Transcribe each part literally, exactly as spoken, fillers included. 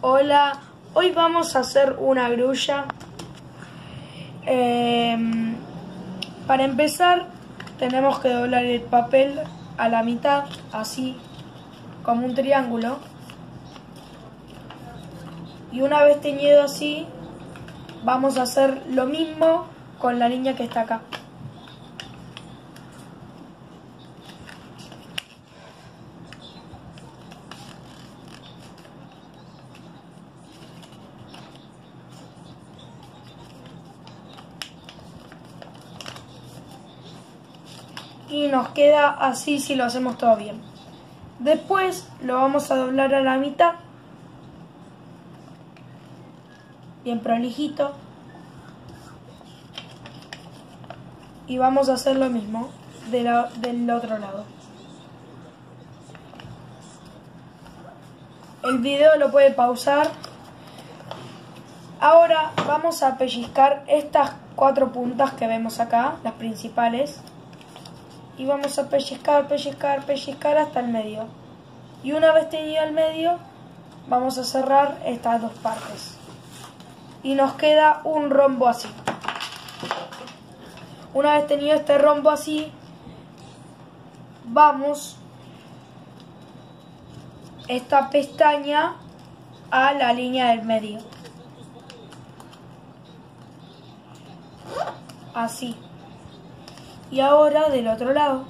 Hola, hoy vamos a hacer una grulla. Eh, para empezar tenemos que doblar el papel a la mitad, así como un triángulo. Y una vez teñido así, vamos a hacer lo mismo con la línea que está acá. Y nos queda así si lo hacemos todo bien. Después lo vamos a doblar a la mitad, bien prolijito, y vamos a hacer lo mismo de la, del otro lado. El video lo puede pausar. Ahora vamos a pellizcar estas cuatro puntas que vemos acá, las principales. Y vamos a pellizcar, pellizcar, pellizcar hasta el medio. Y una vez teñido el medio, vamos a cerrar estas dos partes. Y nos queda un rombo así. Una vez tenido este rombo así, vamos esta pestaña a la línea del medio. Así. Y ahora del otro lado,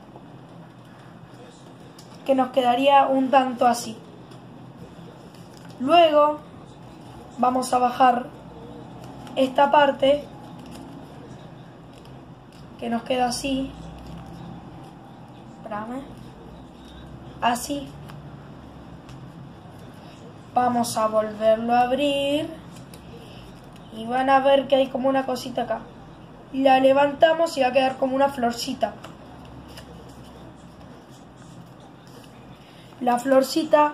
que nos quedaría un tanto así. Luego vamos a bajar esta parte que nos queda así. Espérame. Así. Vamos a volverlo a abrir y van a ver que hay como una cosita acá. La levantamos y va a quedar como una florcita. La florcita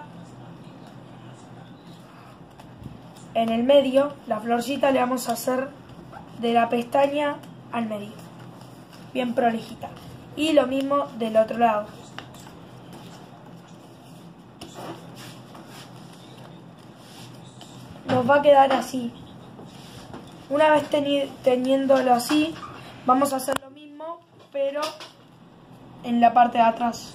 en el medio, la florcita le vamos a hacer de la pestaña al medio, bien prolijita. Y lo mismo del otro lado. Nos va a quedar así. Una vez teniéndolo así, vamos a hacer lo mismo, pero en la parte de atrás.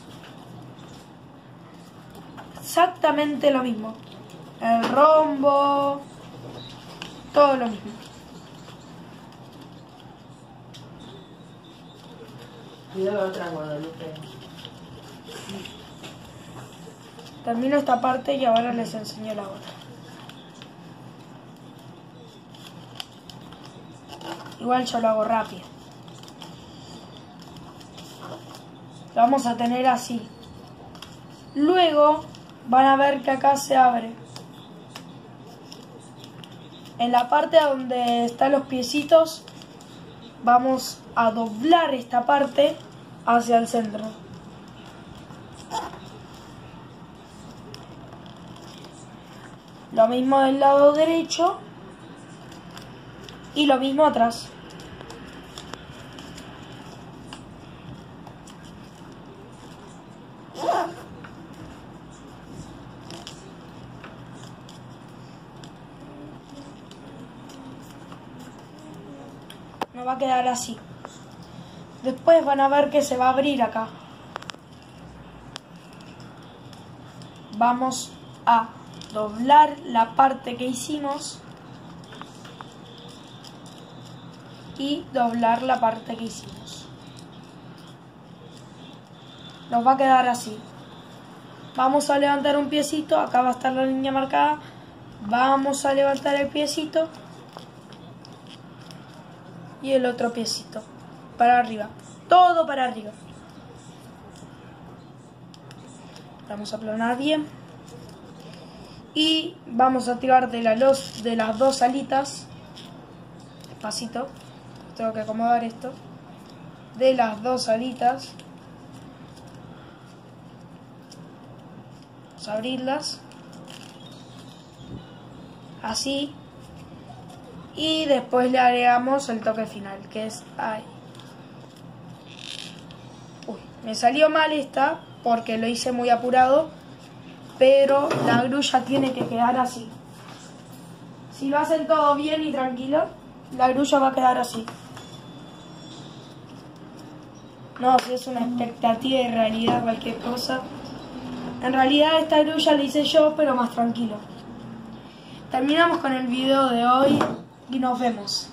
Exactamente lo mismo. El rombo, todo lo mismo. Cuidado la otra, Guadalupe. Termino esta parte y ahora les enseño la otra. Igual yo lo hago rápido. Lo vamos a tener así. Luego van a ver que acá se abre. En la parte donde están los piecitos, vamos a doblar esta parte hacia el centro. Lo mismo del lado derecho. Y lo mismo atrás. Nos va a quedar así. Después van a ver que se va a abrir acá. Vamos a doblar la parte que hicimos. Y doblar la parte que hicimos. Nos va a quedar así. Vamos a levantar un piecito. Acá va a estar la línea marcada. Vamos a levantar el piecito. Y el otro piecito. Para arriba. Todo para arriba. Vamos a aplanar bien. Y vamos a tirar de, la los, de las dos alitas. Despacito. Tengo que acomodar esto. De las dos alitas. Vamos a abrirlas. Así. Y después le agregamos el toque final, que es ahí. Uy, me salió mal esta porque lo hice muy apurado. pero la grulla tiene que quedar así. Si lo hacen todo bien y tranquilo, la grulla va a quedar así. No, si es una expectativa y realidad cualquier cosa. En realidad esta grulla la hice yo, pero más tranquilo. Terminamos con el video de hoy y nos vemos.